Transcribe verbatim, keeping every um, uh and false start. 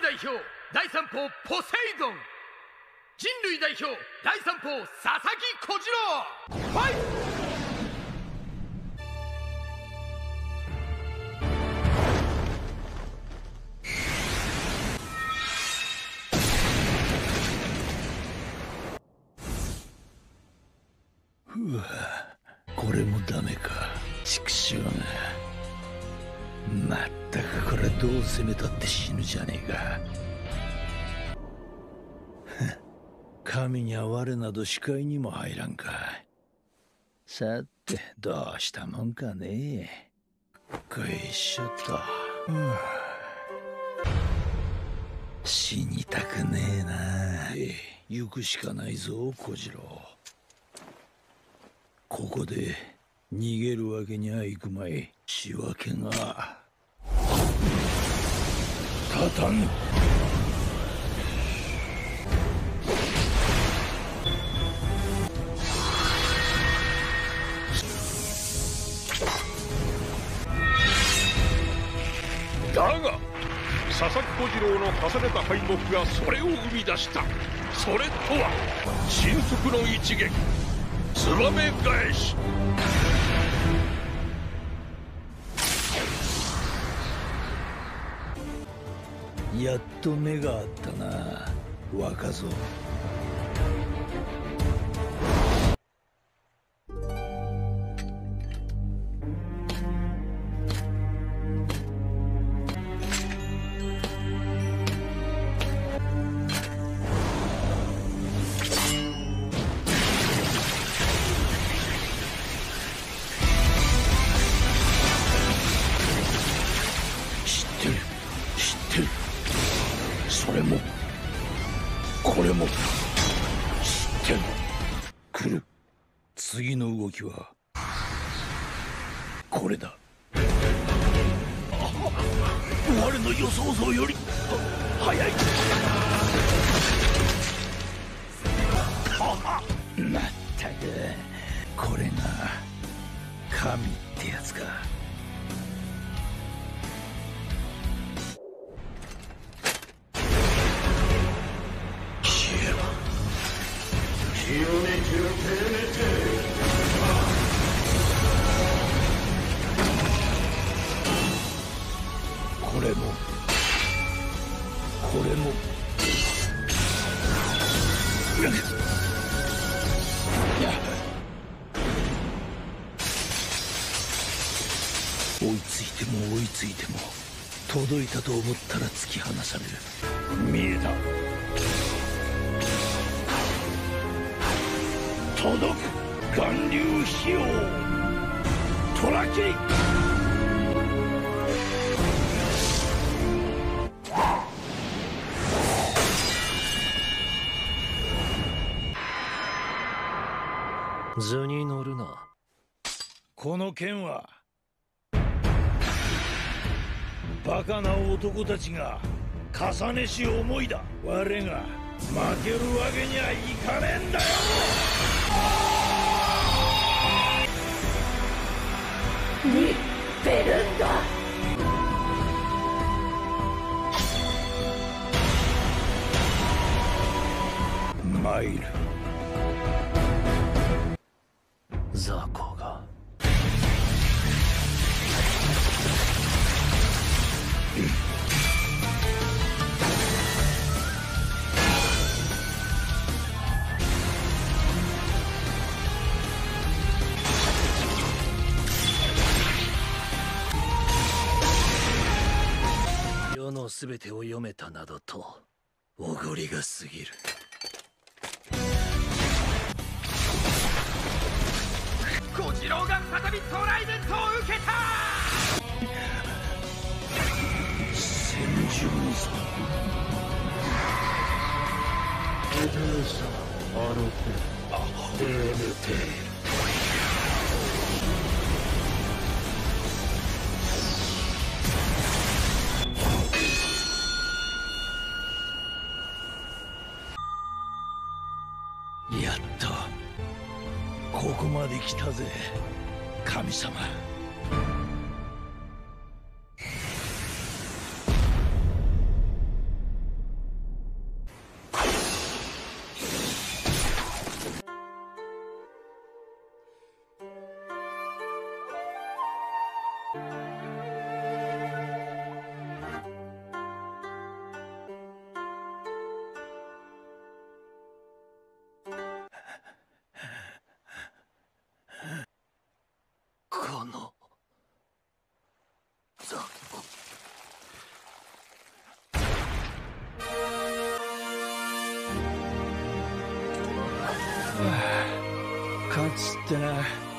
代表第三砲ポセイドン、人類代表第三砲佐々木小次郎、ファイト。 うわ、これもダメか。畜生が。まったくこれどう攻めたって死ぬじゃねえか。神には我など視界にも入らんか。さてどうしたもんかね。こいしょと、うん、死にたくねえな。ええ、行くしかないぞ小次郎。ここで逃げるわけにはいくまい。仕分けが立たぬ。 だが佐々木小次郎の重ねた敗北がそれを生み出した。それとは神速の一撃、ツバメ返し。 やっと目があったな若造。次の動きはこれだ。我の予想像より早い。まったくこれが神ってやつか。これもこれも追いついても追いついても届いたと思ったら突き放される。見えた。届く巌流費用虎切り。 図に乗るな。 この剣はバカな男たちが重ねし思いだ。我が負けるわけにはいかねえんだよ。 ニベルンダ。 参る。 雑魚が世のすべてを読めたなどとおごりが過ぎる。 小次郎が再びトライデントを受けた。 戦場さ。 エテーシャアロテエルテ。 やっとここまで来たぜ神様。 この雑魚。 勝つってな